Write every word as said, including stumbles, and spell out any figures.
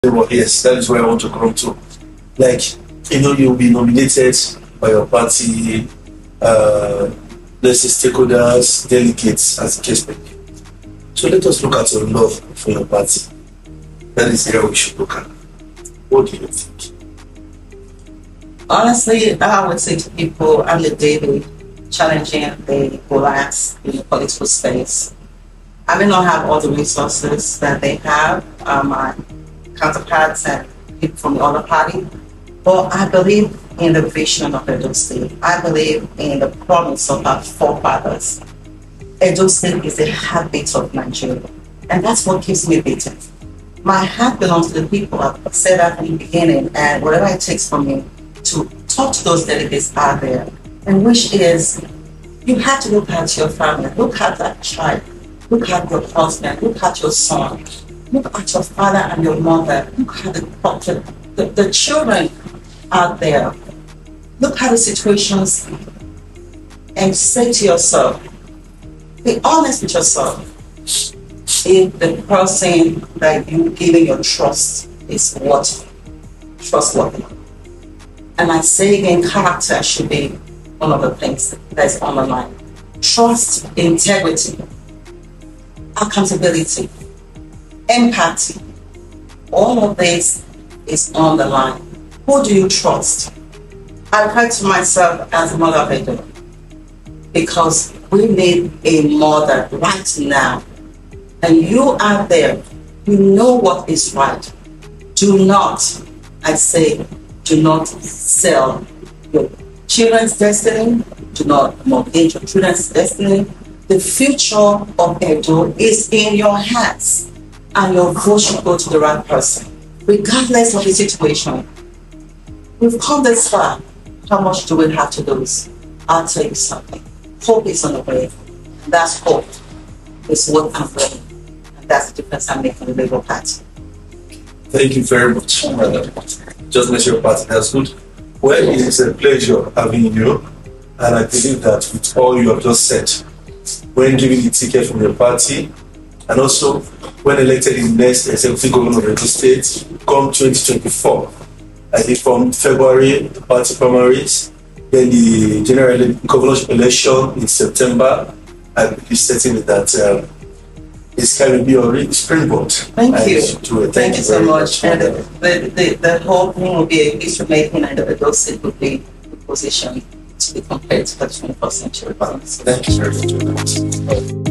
Well, yes, that is where I want to come to. Like, you know, you'll be nominated by your party, uh, let's say stakeholders, delegates, as the case may be. So let us look at your love for your party. That is the area we should look at. What do you think? Honestly, I would say to people, I'm the David challenging the Goliaths in the political space. I may not have all the resources that they have, uh, my counterparts and people from the other party, but I believe in the vision of Edo State. I believe in the promise of our forefathers. Edo State is the heartbeat of Nigeria, and that's what keeps me beating. My heart belongs to the people. I've said that from the beginning, and whatever it takes for me to talk to those delegates out there, and which is, you have to look at your family, look at that child, look at your husband, look at your son, look at your father and your mother, look at the, the, the children out there, look at the situations, and say to yourself, be honest with yourself. If the person that you giving your trust is what trustworthy. And I say again, character should be one of the things that's on the line. Trust, integrity, accountability, empathy, all of this is on the line. Who do you trust? I refer to myself as a mother of Edo because we need a mother right now. And you out there, you know what is right. Do not, I say, do not sell your children's destiny. Do not mortgage your children's destiny. The future of Edo is in your hands, and your vote should go to the right person, regardless of the situation. We've come this far. How much do we have to lose? I'll tell you something. Hope is on the way. And that's hope. Is what I'm doing. And that's the difference I'm making in the Labour Party. Thank you very much. Just let your party. That's good. Well, it is a pleasure having you. And I believe that with all you have just said, when giving the ticket from your party, and also when elected in the next executive governor of Edo State, come twenty twenty-four, I think from February, the party primaries, then the general governorship election in September, I believe certainly that um, this can be your springboard. Thank you. Thank, Thank you so much. much. And the, the, the, the whole thing will be a history making, and the Edo State will be in position to be compared to the twenty-first century. Thank you very much.